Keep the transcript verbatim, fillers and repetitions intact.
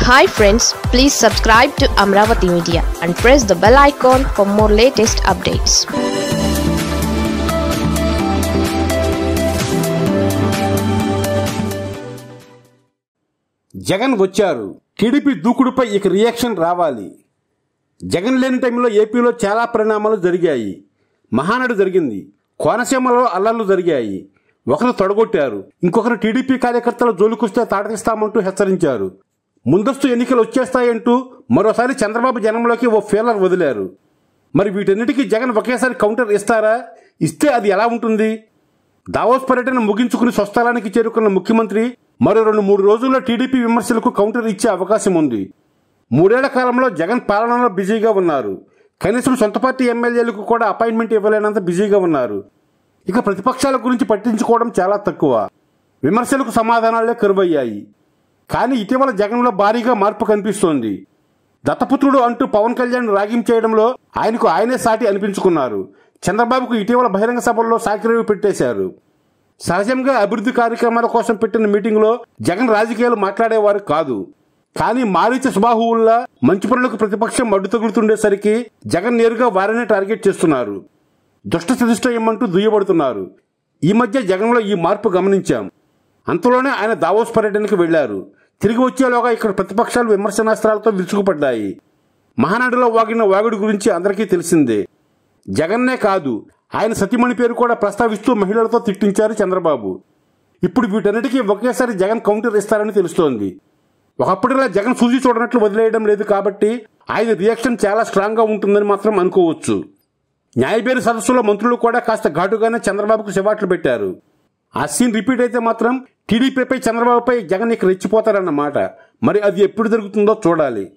Hi friends, please subscribe to Amaravathi Media and press the bell icon for more latest updates. Jagan వచ్చారు. TDP దూకుడుపై ఇక reaction రావాలి. జగన్ లేని టైంలో ఏపీలో చాలా పరిణామాలు జరిగాయి. మహానాడు జరిగింది. కోనసీమలో అల్లర్లు జరిగాయి. ఒకరు తొడగొట్టారు, ఇంకొకరు టీడీపీ కార్యకర్తల జోలికొస్తే తాటకిస్తామంటూ హెచ్చరించారు. ముందస్తు ఎన్నికలు వచ్చేస్తాయంటూ మరోసారి చంద్రబాబు జనంలోకి ఓ ఫీలర్ వదిలారు. మరి వీటన్నిటికీ జగన్ ఒకేసారి కౌంటర్ ఇస్తారా? ఇస్తే అది ఎలా ఉంటుంది? దావోస్ పర్యటన ముగించుకుని స్వస్థలానికి చేరుకున్న ముఖ్యమంత్రి మరో రెండు మూడు రోజుల్లో టీడీపీ విమర్శలకు కౌంటర్ ఇచ్చే అవకాశం ఉంది. మూడేళ్ల కాలంలో జగన్ పాలనలో బిజీగా ఉన్నారు. కనీసం సొంత పార్టీ ఎమ్మెల్యేలకు కూడా అపాయింట్మెంట్ ఇవ్వలేనంత బిజీగా ఉన్నారు. ఇక ప్రతిపక్షాల గురించి పట్టించుకోవడం చాలా తక్కువ. విమర్శలకు సమాధానాలే కరువయ్యాయి. కానీ ఇటీవల జగన్లో భారీగా మార్పు కనిపిస్తోంది. దత్తపుత్రుడు అంటూ పవన్ కళ్యాణ్ రాగింగ్ చేయడంలో ఆయనకు ఆయనే సాటి అనిపించుకున్నారు. చంద్రబాబుకు ఇటీవల బహిరంగ సభల్లో సాకిరేవి పెట్టేశారు. సహజంగా అభివృద్ధి కార్యక్రమాల కోసం పెట్టిన మీటింగ్లో జగన్ రాజకీయాలు మాట్లాడేవారు కాదు. కానీ మారీచ సుబాహువుల్లా మంచి పనులకు ప్రతిపక్షం అడ్డు తగులుతుండేసరికి జగన్ నేరుగా వారినే టార్గెట్ చేస్తున్నారు. దుష్ట చతుష్టయమంటూ దుయ్యబడుతున్నారు. ఈ మధ్య జగన్లో ఈ మార్పు గమనించాం. అంతలోనే ఆయన దావోస్ పర్యటనకు వెళ్లారు. తిరిగి వచ్చేలోగా ఇక్కడ ప్రతిపక్షాలు విమర్శనాస్త్రాలతో విరుచుకుపడ్డాయి. మహానాడులో వాగిన వాగుడి గురించి అందరికీ తెలిసిందే. జగన్నే కాదు, ఆయన సతీమణి పేరు కూడా ప్రస్తావిస్తూ మహిళలతో తిట్టించారు చంద్రబాబు. ఇప్పుడు వీటన్నిటికీ ఒకేసారి జగన్ కౌంటర్ ఇస్తారని తెలుస్తోంది. ఒకప్పటిలా జగన్ సూచి చూడనట్లు వదిలేయడం లేదు కాబట్టి ఆయన రియాక్షన్ చాలా స్ట్రాంగ్ గా ఉంటుందని మాత్రం అనుకోవచ్చు. న్యాయబేరి సదస్సులో మంత్రులు కూడా కాస్త ఘాటుగానే చంద్రబాబుకు శివాట్లు పెట్టారు. ఆ సీన్ రిపీట్ అయితే మాత్రం టీడీపీపై చంద్రబాబుపై జగన్ ఇక రెచ్చిపోతారన్నమాట. మరి అది ఎప్పుడు జరుగుతుందో చూడాలి.